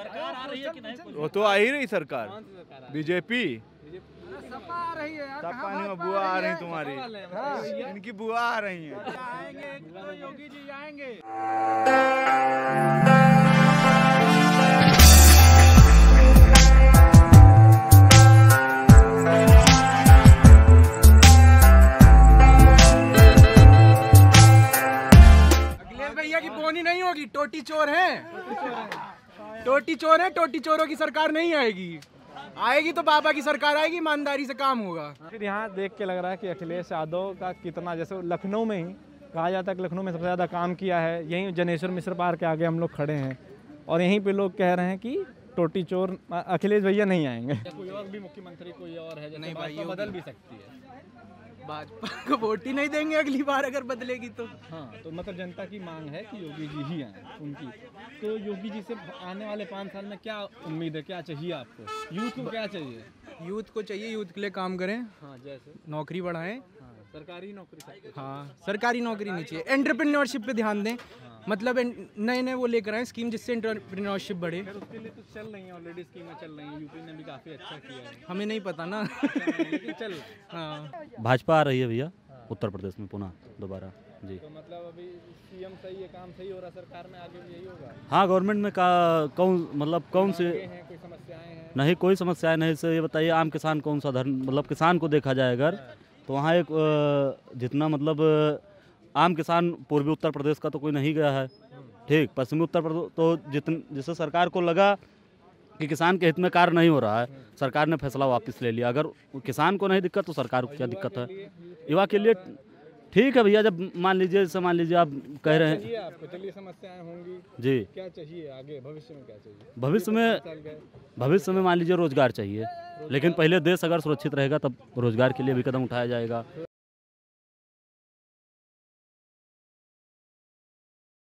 सरकार आ रही है कि नहीं? वो तो आ ही रही सरकार, कौन सी सरकार आ रही है? बीजेपी। सपा आ रही है यार, सपा कहाँ नहीं, भाजपा बुआ आ रही है? तुम्हारी, हाँ। इनकी बुआ आ रही है। आएंगे तो योगी जी आएंगे। अखिलेश भैया की बोनी नहीं होगी, टोटी चोर हैं। टोटी चोर है, टोटी चोरों की सरकार नहीं आएगी। आएगी तो बाबा की सरकार आएगी, ईमानदारी से काम होगा। फिर यहाँ देख के लग रहा है कि अखिलेश यादव का कितना, जैसे लखनऊ में ही कहा जाता है कि लखनऊ में सबसे ज़्यादा काम किया है। यहीं जनेश्वर मिश्र पार्क के आगे हम लोग खड़े हैं और यहीं पे लोग कह रहे हैं कि टोटी चोर अखिलेश भैया नहीं आएंगे। कोई और भी मुख्यमंत्री कोई और है? नहीं भाई, भाई बदल भी सकती है। भाजपा को वोट ही नहीं देंगे अगली बार अगर बदलेगी तो। हाँ, तो मतलब जनता की मांग है कि योगी जी ही आए उनकी। तो योगी जी से आने वाले 5 साल में क्या उम्मीद है, क्या चाहिए आपको? यूथ को क्या चाहिए? यूथ को चाहिए, यूथ के लिए काम करें, हाँ, जैसे नौकरी बढ़ाएं। हाँ, सरकारी नौकरी सब कुछ। हाँ, सरकारी नौकरी नहीं चाहिए, एंटरप्रेन्योरशिप पे ध्यान दें। मतलब नए नए वो लेकर आए स्कीम जिससे एंटरप्रेन्योरशिप बढ़े। फिर उसके लिए तो चल रही है, ऑलरेडी स्कीमें चल रही हैं, यूपी ने भी काफ़ी अच्छा किया है। हमें नहीं पता ना। लेकिन चल हाँ, भाजपा आ रही है भैया उत्तर प्रदेश में पुनः दोबारा जी। तो मतलब अभी सीएम सही है, काम सही हो रहा है सरकार में, आगे भी यही होगा? हाँ, गवर्नमेंट में कौन से हैं, कोई समस्याएं हैं? नहीं, कोई समस्या नहीं। से ये बताइए, आम किसान कौन सा धर्म, मतलब किसान को देखा जाए अगर, तो वहाँ एक जितना मतलब आम किसान पूर्वी उत्तर प्रदेश का तो कोई नहीं गया है, ठीक। पश्चिमी उत्तर प्रदेश तो जिससे सरकार को लगा कि किसान के हित में कार्य नहीं हो रहा है, सरकार ने फैसला वापस ले लिया। अगर किसान को नहीं दिक्कत तो सरकार को क्या दिक्कत है? युवा के लिए ठीक है भैया। जब मान लीजिए आप कह रहे हैं, आपको चलिए समस्याएं होंगी जी, क्या चाहिए आगे भविष्य में, क्या चाहिए? भविष्य में मान लीजिए रोजगार चाहिए, लेकिन पहले देश अगर सुरक्षित रहेगा तब रोजगार के लिए भी कदम उठाया जाएगा।